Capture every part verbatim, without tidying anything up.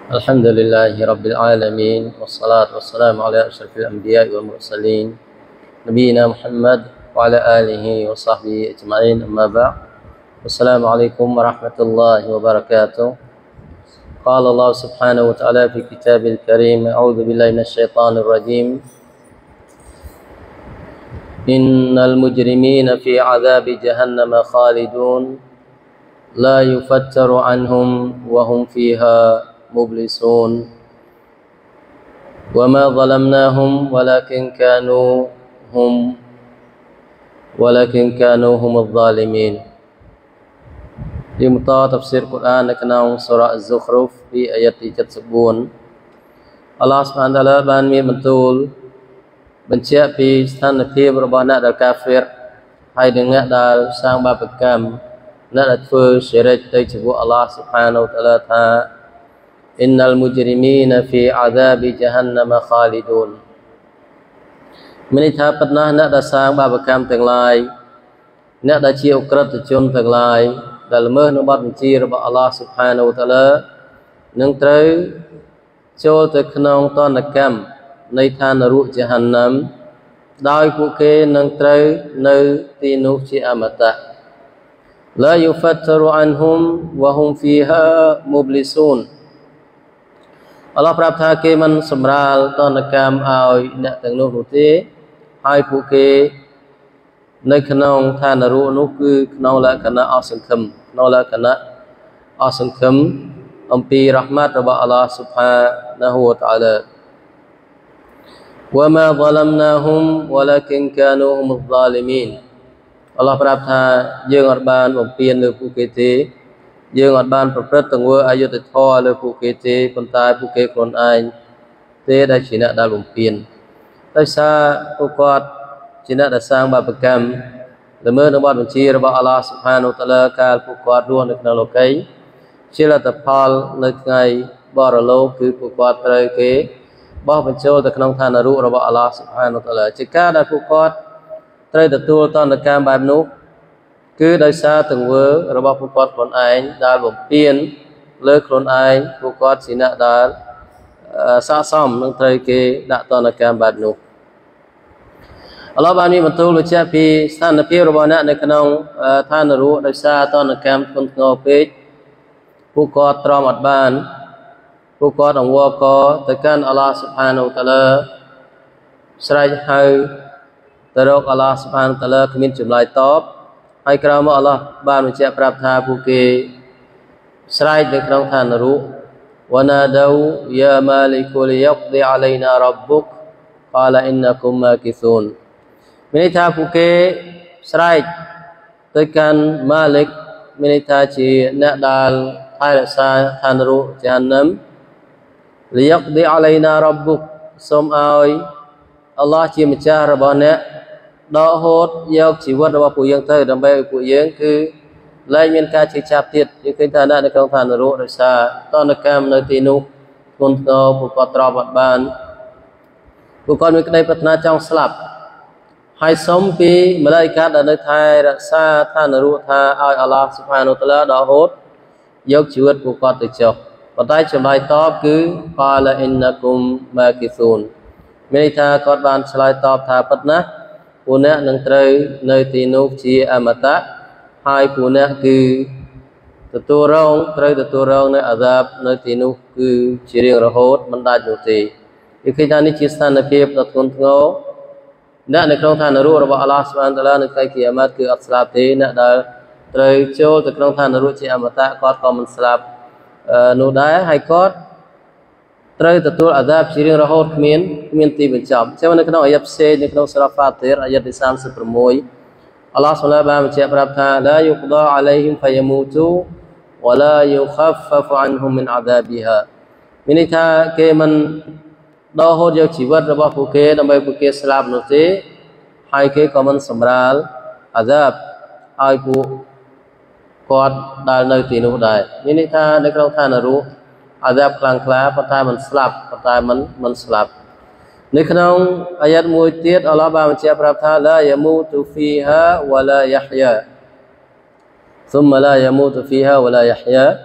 الحمد لله رب العالمين والصلاة والسلام على أشرف الأنبياء والمرسلين نبينا محمد وعلى آله وصحبه أجمعين أما بعد السلام عليكم ورحمة الله وبركاته قال الله سبحانه وتعالى في كتاب الكريم أعوذ بالله من الشيطان الرجيم إن المجرمين في عذاب جهنم خالدون لا يفتر عنهم وهم فيها مبلسون وما ظلمناهم ولكن كانوا هم ولكن كانوا هم الظالمين لمطاع تفسير القرآن لكنه سورة الزخرف في آيات ستة الله سبحانه وتعالى بان مي بنتول បញ្ជាក់ពីស្ថានភាពរបស់អ្នកដែលកាហ្វិរហើយនឹងអ្នកដែលសាងបាបកម្មអ្នកដែលធ្វើសិរិកទៅចំពោះអល់ឡោះ سبحانه และ تعالى ថា innal mujrimina fi azabi jahannam khalidun មានន័យថាប៉ុណ្ណាអ្នកដែលសាងបាបកម្មទាំងឡាយអ្នកដែលជាអក្រិតជនទាំងឡាយដែលល្មើសនឹងបទបញ្ជារបស់អល់ឡោះ سبحانه และ تعالى នឹងត្រូវចូលទៅក្នុងទណ្ឌកម្ម នៃឋាននរកជហន្នមដោយពួកគេនឹងត្រូវនៅទីនោះជាអមតៈ La yufattaru anhum wa hum fiha mublisun អល់ឡោះប្រាប់ថាគេមិនសម្រាលទណ្ឌកម្មឲ្យអ្នកទាំងនោះនោះទេហើយពួកគេនៅក្នុងឋាននរកនោះគឺក្នុងលក្ខណៈអស់សង្ឃឹមក្នុងលក្ខណៈអស់សង្ឃឹមអំពីរ៉ហ្មាត់របស់អល់ឡោះ Subhanahu wa ta'ala وما ظلمناهم ولكن كانوا هم الظالمين អល់ឡោះប្រាប់ថាយើងអត់បានបំពានលើពួកគេទេយើងអត់បានប្រព្រឹត្តទង្វើអយុត្តិធម៌លើពួកគេទេប៉ុន្តែពួកគេខ្លួនឯងទេដែលជាអ្នកដែលបំពានដោយសារពួកគាត់ជាអ្នកដែលសាងបាបកម្មល្មើសនឹងបទបញ្ជារបស់អល់ឡោះ Subhanahu wa ta'ala កាលពួកគាត់រស់នៅក្នុងលោកីជាលទ្ធផលនៅថ្ងៃបរលោកគឺពួកគាត់ត្រូវគេបោះបញ្ចូលទៅក្នុងឋាននរករបស់អល់ឡោះ Subhanahu wa ta'ala ជាការដែលពួកគាត់ត្រូវទទួលទណ្ឌកម្មបែបនោះគឺដោយសារទង្វើរបស់ពួកគាត់ខ្លួនឯងដែលបំពានលើខ្លួនឯងពួកគាត់ជាអ្នកដែលស័ក្តិសមនឹងត្រូវគេដាក់ទណ្ឌកម្មបែបនោះអល់ឡោះបានមានបន្ទូលបញ្ជាក់ពីស្ថានភាពរបស់អ្នកនៅក្នុងឋាននរកដោយសារទណ្ឌកម្មធ្ងន់ធ្ងរពេកពួកគាត់ទ្រាំអត់បានពួកគាត់អង្វរកទៅកាន់អល់ឡោះ Subhanahu wa ta'ala ស្រែកហៅទៅរកអល់ឡោះ Subhanahu wa ta'ala គ្មានចម្លើយតបហើយក្រោយមកអល់ឡោះបានបញ្ជាក់ប្រាប់ថាពួកគេស្រែកនៅក្នុងឋាននរក وَنَادَوْا يَا مَالِكُ لِيَقْضِ عَلَيْنَا رَبُّكَ قَالَ إِنَّكُمْ مَاكِثُونَ មានន័យថាពួកគេស្រែកទៅកាន់ម៉ាលិកមានន័យថាជាអ្នកដែលថែរក្សាឋាននរកជហន្នម ليقضي علينا ربك សូមឲ្យអល់ឡោះជាម្ចាស់របស់អ្នកដកហូតយកជីវិតរបស់ពួកយើងទៅដើម្បីឲ្យពួកយើងគឺលែងមានការជិះចាប់ទៀតយើងឃើញថាអ្នកនៅក្នុងឋាននរកដោយសារតណ្ឌកម្មនៅទីនោះធ្ងន់ធ្ងរពួកគាត់ទ្រាំអត់បានពួកគាត់មានក្តីប្រាថ្នាចង់ស្លាប់ហើយសូមពីម៉ាឡាអ៊ីកាដែលនៅថែរក្សាឋាននរកថាឲ្យអល់ឡោះ Subhanahu wa ta'ala ដកហូតយកជីវិតពួកគាត់ទៅចុះ ប៉ុន្តែចម្លើយតបគឺ qala innakum makithun មានន័យថាគាត់បានឆ្លើយតបថាពិតណាស់ពួកអ្នកនឹងត្រូវនៅទីនោះជាអមតៈហើយពួកអ្នកគឺទទួលរងត្រូវទទួលរងនៅអាសាបនៅទីនោះគឺជារៀងរហូតមិនដាច់នោះទេគឺឃើញថានេះជាស្ថានភាពដ៏ធ្ងន់ធ្ងរអ្នកនៅក្នុងឋាននរករបស់អល់ឡោះ Subhanahu wa ta'ala នៅថ្ងៃគីយ៉ាម៉ាត់គឺអត់ស្លាប់ទេអ្នកដែលត្រូវចូលទៅក្នុងឋាននរកជាអមតៈគាត់ក៏មិនស្លាប់ នោះដែរហើយគាត់ត្រូវទទួលអាសាបជារៀងរហូតគ្មានគ្មានទីបញ្ចប់ចឹងនៅក្នុងអាយ៉ាត់ផ្សេងនៅក្នុងសូរ៉ា Fatir អាយ៉ាត់ទី36អល់ឡោះ Subhanahu wa ta'ala បានបញ្ជាក់ប្រាប់ថា La yuqda alayhim fayamutu wa la yukhaffafu anhum min adhabiha មានន័យថាគេមិនដកហូតយកជីវិតរបស់ពួកគេដើម្បីពួកគេស្លាប់នោះទេហើយគេក៏មិនសម្រាលអាសាបឲ្យពួក គាត់ដែលនៅទីនោះដែរមានន័យថានៅក្នុងឋាននរកអាសាបខ្លាំងក្លាប៉ុន្តែមិនស្លាប់ប៉ុន្តែមិនមិនស្លាប់នៅក្នុងអាយ៉ាត់មួយទៀតអល់ឡោះបានបញ្ជាក់ប្រាប់ថា La yamutu fiha wa la yahya ثم لا يموت فيها ولا يحيا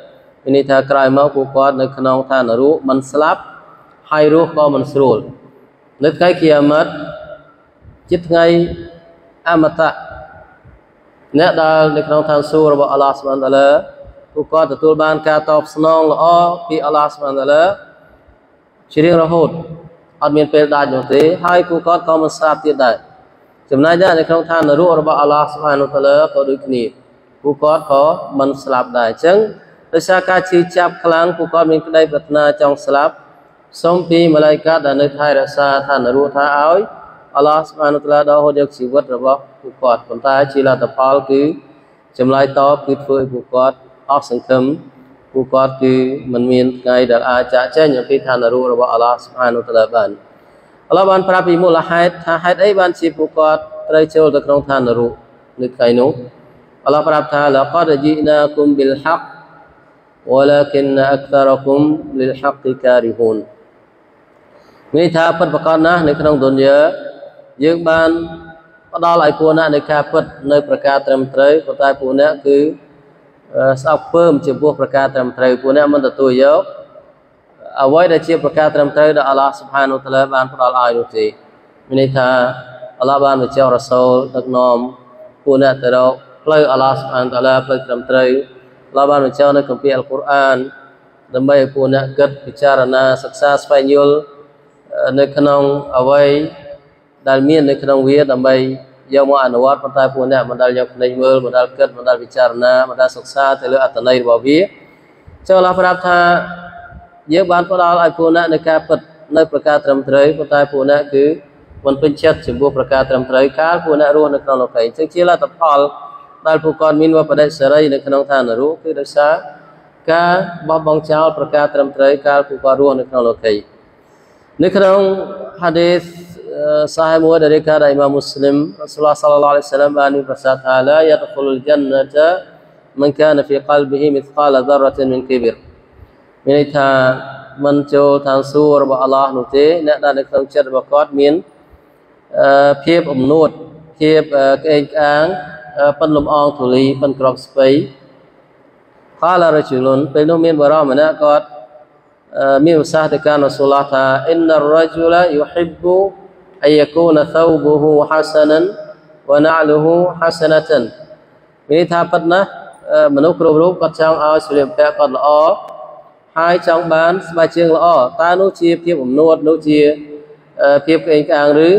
ini tha krai mau pu kotនៅក្នុងឋាននរកមិនស្លាប់ហើយរស់ក៏មិនស្រួលនៅថ្ងៃគីយ៉ាម៉ាត់ជាថ្ងៃអមតៈអ្នកដែលនៅក្នុងឋានសួគ៌របស់អល់ឡោះស៊ុបហានតាឡាពួកគាត់ទទួលបានការតបស្នងល្អពីអល់ឡោះស៊ុបហានតាឡាជារៀងរហូតអត់មានពេលដាច់នោះទេហើយពួកគាត់ក៏មិនស្លាប់ទៀតដែរចំណែកដែរនៅក្នុងឋាននរករបស់អល់ឡោះស៊ុបហានតាឡាក៏ដូចគ្នាពួកគាត់ក៏មិនស្លាប់ដែរអញ្ចឹងដោយសារការជឿចាប់ខ្លាំងពួកគាត់មានក្តីប្រាថ្នាចង់ស្លាប់សូមពីម៉ាឡៃកាតដែលនៅថែរក្សាឋាននរកថាឲ្យអល់ឡោះស៊ុបហានតាឡាដកហូតយកជីវិតរបស់ពួកគាត់ប៉ុន្តែជាលទ្ធផលគឺចម្លើយតបគឺធ្វើឲ្យពួកគាត់អស់សង្ឃឹមពួកគាត់គឺមិនមានថ្ងៃដែលអាចចាកចេញអំពីឋាននរករបស់អល់ឡោះស៊ុបហានតាឡាបានអល់ឡោះបានប្រាប់ពីមូលហេតុថាហេតុអីបានជាពួកគាត់ត្រូវចូលទៅក្នុងឋាននរកនៅថ្ងៃនោះអល់ឡោះប្រាប់ថាលកដជីណាគុំប៊ីលហកវ៉ាឡាគិនអក្សារគុំលីលហកការីហ៊ូនមានថាពិតប្រាកដណាស់នៅក្នុងឌុនយ៉ាយើងបានផ្ដល់ឲ្យពួកអ្នកនៃការពិតនៅប្រការត្រឹមត្រូវប៉ុន្តែពួកអ្នកគឺស្អប់ខ្ពើមចំពោះប្រការត្រឹមត្រូវពួកអ្នកមិនទទួលយកអ្វីដែលជាប្រការត្រឹមត្រូវដែលអល់ឡោះស៊ុបហានូតាឡាបានផ្ដល់ឲ្យនោះទេមានន័យថាអល់ឡោះបានបញ្ចុះរ៉ាសូលដឹកនាំពួកអ្នកទៅរកផ្លូវអល់ឡោះស៊ុបហានូតាឡាផ្លូវត្រឹមត្រូវអល់ឡោះបានបញ្ចុះនៅគម្ពីរអល់កុរអានដើម្បីឲ្យពួកអ្នកគិតពិចារណាសិក្សាស្វែងយល់នៅក្នុងអ្វីដែលមាននៅក្នុងវាដើម្បីយកមកអនុវត្តប៉ុន្តែពួកអ្នកមិនដែលយកភ្នែកមើលមិនដែលគិតមិនដែលពិចារណាមិនដែលសិក្សាទៅលើអត្ថន័យរបស់វាចូលអល់ឡោះប្រាប់ថាយើងបានផ្ដល់ឲ្យពួកអ្នកในការពិតនៅប្រការត្រឹមត្រូវប៉ុន្តែពួកអ្នកគឺមិនពេញចិត្តចំពោះប្រការត្រឹមត្រូវកាលពួកអ្នករស់នៅក្នុងលោកីចឹងជាលទ្ធផលដែលពួកគាត់មានវបដិសេរីនៅក្នុងឋាននរកគឺដោយសារការបោះបង់ចោលប្រការត្រឹមត្រូវកាលពួកគាត់រស់នៅក្នុងលោកីនៅក្នុងហាឌីសសាហីមួយដែលរៀបការដោយអ៊ីម៉ាមមូស្លីមរ៉ាស៊ូលឡោះ សល្លឡោះ អាឡៃហ៊ីវសល្លាមបានមានប្រសាសន៍ថាឡាយដខុលលជន្នតមិនកានហ្វីកលប៊ីហ៊ីមិស្កាលឌរ៉ាតិនមីនគីប៊ីរមានន័យថាមិនចូលឋានសួគ៌របស់អល់ឡោះនោះទេអ្នកដែលនៅក្នុងចិត្តរបស់គាត់មានភាពអំនួតភាពក្អេងក្អាងប៉ិនលំអងទូលីប៉ិនក្របស្ពៃកាលរជុលុនពេលនោះមានបរិសម្នាក់គាត់មានប្រសាសន៍ទៅកាន់រ៉ាស៊ូលឡោះថាអ៊ីនណារ៉ាជុលយូហ៊ីប៊ូអយកូនថូប៊ូហ៊ូហាសាណានវ៉ាណាលហ៊ូហាសាណាតានមានថាប៉ិតណាមនុស្សគ្រប់រូបគាត់ចង់ឲ្យសម្លៀកបំពាក់គាត់ល្អហើយចង់បានស្បែកជើងល្អតើនោះជាភាពអំនួតនោះជាភាពក្អេងក្អាងឬ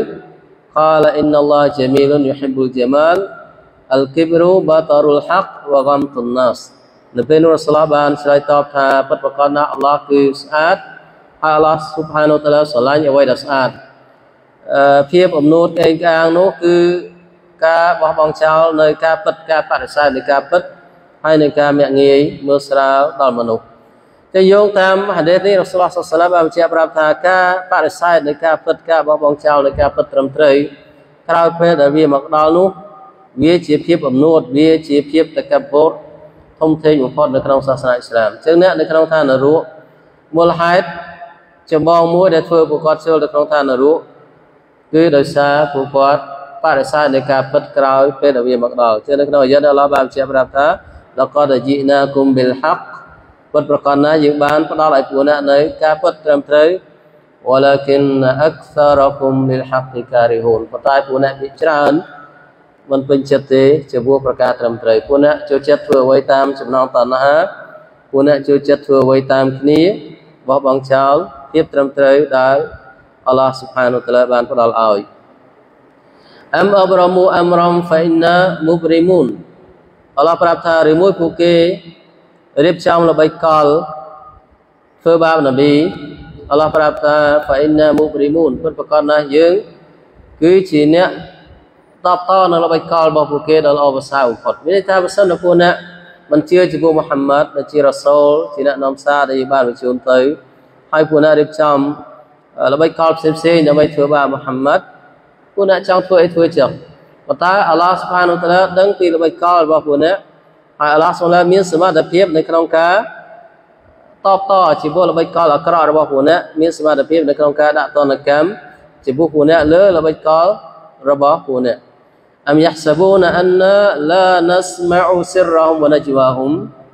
قال إن الله جميل يحب الجمال الكبر بطر الحق وغمط الناس នៅពេលនោះរ៉ាស៊ូលឡោះបានឆ្លើយតបថាពិតប្រាកដណាស់អល់ឡោះគឺស្អាតហើយអល់ឡោះស៊ុបហានូតាឡាស្រឡាញ់អ្វីដែលស្អាតភាពអំនួតក្អេងក្អាងនោះគឺការបោះបង់ចោលនៅការពិតការបដិសេធនៃការពិតហើយនៃការមាក់ងាយមើលស្រាលដល់មនុស្សតែយោងតាមហាឌីសនេះរ៉ាស៊ូលឡោះ សល្លឡោះ អាឡៃហ៊ីវសល្លាមបានបញ្ជាក់ប្រាប់ថាការបដិសេធនៃការពិតការបោះបង់ចោលនៃការពិតត្រឹមត្រូវក្រោយពេលដែលវាមកដល់នោះវាជាភាពអំនួតវាជាភាពតកប្បុរធំធេងបំផុតនៅក្នុងសាសនាអ៊ីស្លាមអញ្ចឹងអ្នកនៅក្នុងឋាននរកមូលហេតុចម្បងមួយដែលធ្វើពួកគាត់ចូលទៅក្នុងឋាននរកគឺដោយសារពួកគាត់បដិសេធនៃការពិតក្រោយពេលដែលវាមកដល់ចឹងនៅក្នុងអាយ៉ាតអល់ឡោះបានបញ្ជាក់ប្រាប់ថាលកដជីណាគុំប៊ីលហកពិតប្រាកដណាស់យើងបានផ្ដល់ឲ្យពួកអ្នកនៅការពិតត្រឹមត្រូវវ៉ាឡាគិនអក្សារគុំលីលហកការីហ៊ូនប៉ុន្តែពួកអ្នកភាគច្រើនមិនពេញចិត្តទេចំពោះប្រការត្រឹមត្រូវពួកអ្នកចូលចិត្តធ្វើអ្វីតាមចំណងតណ្ហាពួកអ្នកចូលចិត្តធ្វើអ្វីតាមគ្នាបោះបង់ចោលភាពត្រឹមត្រូវដែលអល់ឡោះស៊ុបហានូតាឡាបានផ្ដល់ឲ្យអមអបរមូអមរំហ្វៃណាមុបរីមូនអល់ឡោះប្រាប់ថាឬមួយពួកគេរៀបចំល្បិចកលធ្វើបាបនប៊ីអល់ឡោះប្រាប់ថាហ្វៃណាមុបរីមូនពិតប្រាកដណាស់យើងគឺជាអ្នកតបតនៅល្បិចកលរបស់ពួកគេដល់ល្អប្រសើរបំផុតមានន័យថាបើសិនជាពួកអ្នកមិនជឿចំពោះមូហាម៉ាត់ដែលជារ៉ាសូលជាអ្នកនាំសារដែលបានបញ្ជូនទៅហើយពួកអ្នករៀបចំល្បិចកលផ្សេងផ្សេងដើម្បីធ្វើបាបមូហាម៉ាត់ពួកអ្នកចង់ធ្វើអីធ្វើចឹងប៉ុន្តែអល់ឡោះស៊ុបហានូតាឡាដឹងពីល្បិចកលរបស់ពួកអ្នកហើយអល់ឡោះស៊ុបហានូតាឡាមានសមត្ថភាពនៅក្នុងការតបតចំពោះល្បិចកលអាក្រក់របស់ពួកអ្នកមានសមត្ថភាពនៅក្នុងការដាក់ទណ្ឌកម្មចំពោះពួកអ្នកលើល្បិចកលរបស់ពួកអ្នកأم يحسبون أن لا نسمع سرهم ونجواهم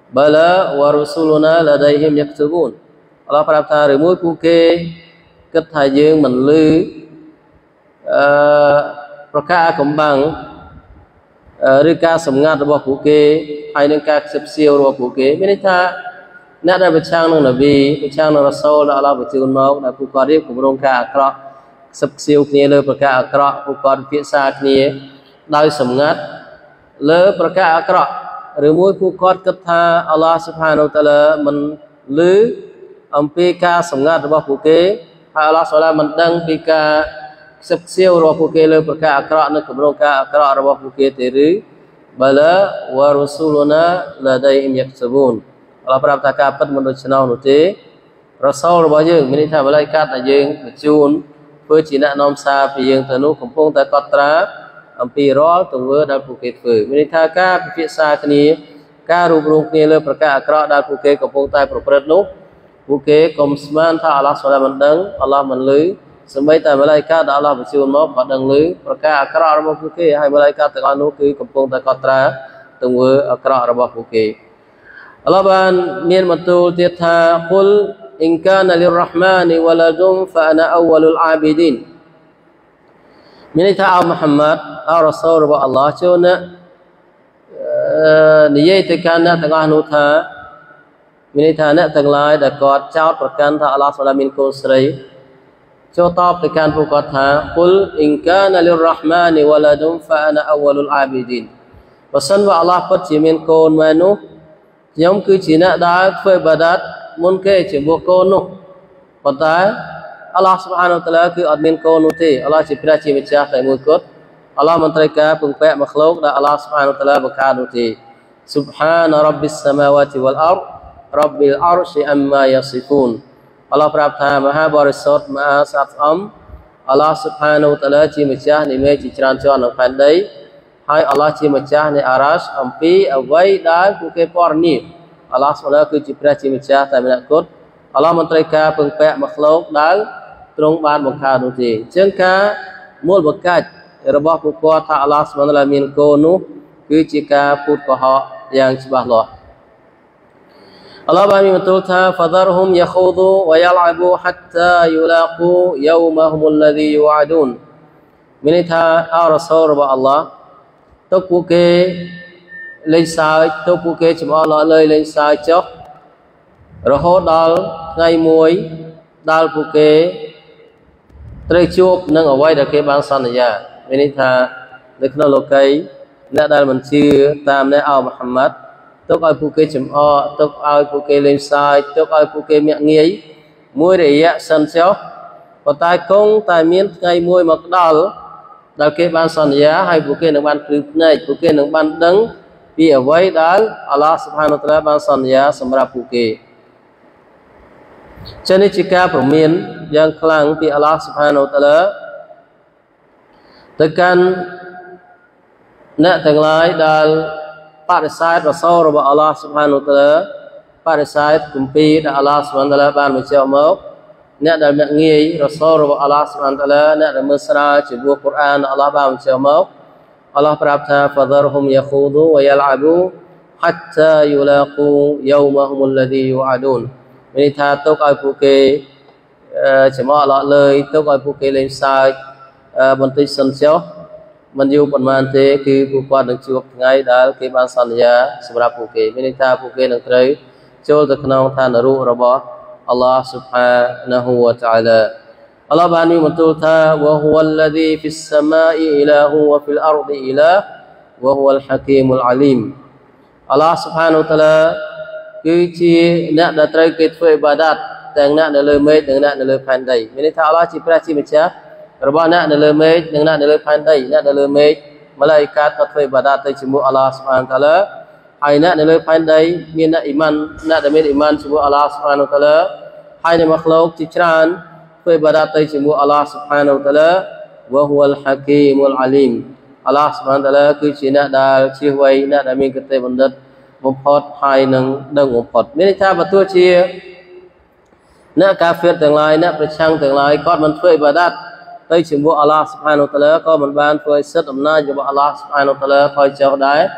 bala wa rusuluna ladayhim yaktubun អល់ឡោះប្រាប់ថាឬមួយពួកគេគិតថាយើងមិនលឺអឺប្រកាសកំបាំងឬការសម្ងាត់របស់ពួកគេហើយនឹងការខ្សឹបសៀវរបស់ពួកគេមានន័យថាអ្នកដែលប្រឆាំងនឹងនប៊ីប្រឆាំងនឹងរ៉ាសូលដែលអល់ឡោះបញ្ជូនមកដែលពួកគាត់រៀបគម្រោងការអាក្រក់ខ្សឹបសៀវគ្នាលើប្រកាសអាក្រក់ពួកគាត់ពិភាក្សាគ្នាដោយសម្ងាត់លើប្រកាសអាក្រក់ឬមួយពួកគាត់គិតថាអល់ឡោះស៊ុបហានូវតាឡាមិនលឺអំពីការសម្ងាត់របស់ពួកគេហើយអល់ឡោះស៊ុបហានមិនដឹងពីការខ្សឹបសៀវរបស់ពួកគេលើប្រកាសអាក្រក់និងគម្រោងការអាក្រក់របស់ពួកគេទេឬបាឡាវ៉ារុស៊ូលូណាឡាដៃអ៊ីមយ៉ាក់ស៊បូនអល់ឡោះប្រាប់ថាការពិតមិនដូច្នោះនោះទេរ៉ាសូលរបស់យើងមានន័យថាម្លាយកាត់ដែលយើងបញ្ជូនធ្វើជាអ្នកនាំសារពីយើងទៅនោះកំពុងតែកត់ត្រាអំពីរាល់ទង្វើដែលពួកគេធ្វើមានន័យថាការពិភាក្សាគ្នាការរួបរวมគ្នាលើប្រកាសអាក្រក់ដែលពួកគេកំពុងតែប្រព្រឹត្តនោះពួកគេកុំស្មានថាអល់ឡោះសូឡាមិនដឹងអល់ឡោះមិនឮសម្បីតែម្លាយកាត់ដែលអល់ឡោះបញ្ជូនមកក៏ដឹងឮប្រកាសអាក្រក់របស់ពួកគេហើយម្លាយកាត់ទាំងអស់នោះគឺកំពុងតែកត់ត្រាទង្វើអាក្រក់របស់ពួកគេអល់ឡោះបានមានបន្ទូលទៀតថាកុលអ៊ីនកានលិររ៉ាហ្មានីវ៉ាឡាឌុនហ្វាអាណាអវ៉ាលុលអាប៊ីឌីនមានន័យថាអោមូហាម៉ាត់អោរ៉ាសូលរបស់អល់ឡោះចូលណានិយាយទៅកាន់អ្នកទាំងអស់នោះថាមានន័យថាអ្នកទាំងឡាយដែលគាត់ចោទប្រកាន់ថាអល់ឡោះសូឡាមានកូនស្រីចូលតបទៅកាន់ពួកគាត់ថាកុលអ៊ីនកានលិររ៉ាហ្មានីវ៉ាឡាឌុនហ្វាអាណាអវ៉ាលុលអាប៊ីឌីនបើសិនបើអល់ឡោះពិតជាមានកូនមែននោះខ្ញុំគឺជាអ្នកដែលធ្វើបាដាតមុនគេចំពោះកូននោះប៉ុន្តែអល់ឡោះស៊ុបហានូវតាឡាគឺអត់មានកូននោះទេអល់ឡោះជាព្រះជាម្ចាស់តែមួយគត់អល់ឡោះមិនត្រូវការពឹងពាក់មកឃ្លោកដែលអល់ឡោះស៊ុបហានូវតាឡាបង្កើតនោះទេស៊ុបហានរ៉ប៊ីសសាមាវ៉ាទីវ៉ាល់អររ៉ប៊ីលអរឈីអ៊ាម៉ាយ៉ាស៊ីហ្វូនអល់ឡោះប្រាប់ថាមហាបរិសុទ្ធមហាស្អាតស្អំអល់ឡោះស៊ុបហានូវតាឡាជាម្ចាស់នៃមេឃជាច្រើនជាន់នៅផែនដីហើយអល់ឡោះជាម្ចាស់នៃអារ៉ាសអំពីអ្វីដែលពួកគេពណ៌នាអល់ឡោះសូឡាគឺជាព្រះជាម្ចាស់តែម្នាក់គត់អល់ឡោះមិនត្រូវការពឹងពាក់មកឃ្លោកដែលទ្រង់បានបង្កើតនោះទេអញ្ចឹងការមូលបង្កាច់របស់ពួកគាត់ថាអល់ឡោះសុបហានតាឡាមានកូននោះគឺជាការពុតកុហកយ៉ាងច្បាស់លាស់អល់ឡោះបានមានបន្ទូលថា فذرهم يخوضوا ويلعبوا حتى يلاقوا يومهم الذي يوعدون មានន័យថាអោរ៉ាសូលរបស់អល់ឡោះទុកពួកគេលេងសើចទុកពួកគេចំអកល្អលើយលេងសើចចុះរហូតដល់ថ្ងៃមួយដែលពួកគេត្រូវជួបនឹងអ្វីដែលគេបានសន្យាមានន័យថានៅក្នុងលោកីអ្នកដែលមិនជឿតាមអ្នកអោមូហាម៉ាត់ទុកឲ្យពួកគេចំអកទុកឲ្យពួកគេលេងសើចទុកឲ្យពួកគេមាក់ងាយមួយរយៈសិនចុះប៉ុន្តែគង់តែមានថ្ងៃមួយមកដល់ដែលគេបានសន្យាហើយពួកគេនឹងបានព្រឺភ្នែកពួកគេនឹងបានដឹងពីអ្វីដែលអល់ឡោះស៊ុបហានូវតាឡាបានសន្យាសម្រាប់ពួកគេចឹងនេះជាការព្រមានយ៉ាងខ្លាំងពីអល់ឡោះស៊ុបហានូវតាឡាទៅកាន់អ្នកទាំងឡាយដែលបដិសេធរ៉ាសូលរបស់អល់ឡោះស៊ុបហានូវតាឡាបដិសេធគម្ពីរដែលអល់ឡោះស៊ុបហានូវតាឡាបានបញ្ជាក់មកអ្នកដែលមាក់ងាយរ៉ាសូលរបស់អល់ឡោះស៊ុបហានូវតាឡាអ្នកដែលមើលស្រាលចំពោះកូរ៉ានអល់ឡោះបានបញ្ជាក់មកអល់ឡោះប្រាប់ថា فذرهم يخوضوا ويلعبوا حتى يلاقوا يومهم الذي يوعدون មានន័យថាទុកឲ្យពួកគេចំអកល្អលើយទុកឲ្យពួកគេលេងសើចបន្តិចសិនចុះមិនយូរប៉ុន្មានទេគឺពួកគាត់នឹងជួបថ្ងៃដែលគេបានសន្យាសម្រាប់ពួកគេមានន័យថាពួកគេនឹងត្រូវចូលទៅក្នុងឋាននរករបស់អល់ឡោះស៊ុបហានាហ៊ូវតាអាឡាអល់ឡោះបានមានបន្ទូលថា وهو الذي في السماء إله وفي الأرض إله وهو الحكيم العليم អល់ឡោះស៊ុបហានូវតាឡាគឺជាអ្នកដែលត្រូវគេធ្វើអ៊ីបាដាតទាំងអ្នកនៅលើមេឃនិងអ្នកនៅលើផែនដីមានន័យថាអល់ឡោះជាព្រះជាម្ចាស់របស់អ្នកនៅលើមេឃនិងអ្នកនៅលើផែនដីអ្នកនៅលើមេឃម៉ាឡៃកាតក៏ធ្វើអ៊ីបាដាតទៅជាមួយអល់ឡោះស៊ុបហានតាឡាហើយអ្នកនៅលើផែនដីមានអ្នកអ៊ីម៉ានអ្នកដែលមានអ៊ីម៉ានជាមួយអល់ឡោះស៊ុបហានតាឡាហើយនៅមកលោកជាច្រើនធ្វើអ៊ីបាដាតទៅជាមួយអល់ឡោះស៊ុបហានតាឡាវ៉ាហ៊ូអលហាគីមុលអាលីមអល់ឡោះស៊ុបហានតាឡាគឺជាអ្នកដែលជ្រះវៃអ្នកដែលមានគតិបណ្ឌិតបំផុតហើយនឹងដឹងបំផុតមានន័យថាបើទោះជាអ្នកកាហ្វិរទាំងឡាយអ្នកប្រឆាំងទាំងឡាយគាត់មិនធ្វើអ៊ីបាដាតទៅជាមួយអល់ឡោះស៊ុបហានូវតាឡាក៏មិនបានធ្វើឲ្យសិទ្ធិអំណាចរបស់អល់ឡោះស៊ុបហានូវតាឡាថយចុះដែរ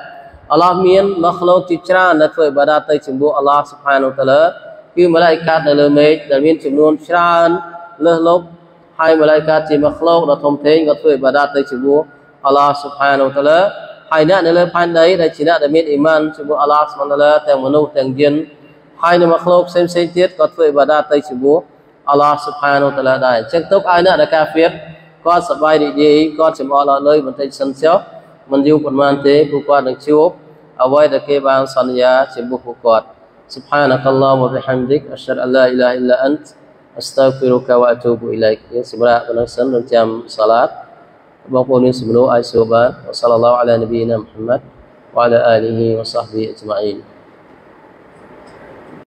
Allah មាន makhluk ជាច្រើនដែលធ្វើឥបាដាតទៅចំពោះ Allah Subhanahu wa Taala គឺម៉ាឡៃកាតនៅលើមេឃដែលមានចំនួនច្រើនលើសលប់ហើយម៉ាឡៃកាតជា makhluk ដ៏ធំធេងក៏ធ្វើឥបាដាតទៅចំពោះ Allah Subhanahu wa Taala ហើយអ្នកនៅលើផែនដីដែលជាអ្នកដែលមានអ៊ីម៉ានចំពោះ Allah Subhanahu wa Taala ទាំងមនុស្សទាំងយិនហើយនៅ makhluk ផ្សេងៗទៀតក៏ធ្វើឥបាដាតទៅចំពោះ Allah Subhanahu wa Taala ដែរអញ្ចឹងទុកឲ្យអ្នកដែលកាហ្វៀរគាត់សប្បាយរីករាយគាត់ចំអកដល់លើបន្តិចសិនចុះមិនយូរប៉ុន្មានទេពួកគាត់នឹងជួបអ្វីដែលគេបានសន្យាចំពោះពួកគាត់ Subhanakallahumma wa bihamdik asyhadu an la ilaha illa ant astaghfiruka wa atubu ilaik យើងសម្រាប់ប៉ុណ្ណឹងសិនរំចាំសាឡាតបងប្អូនមានសំណួរអាចសួរបាន Sallallahu ala nabiyyina Muhammad wa ala alihi wa sahbihi ajma'in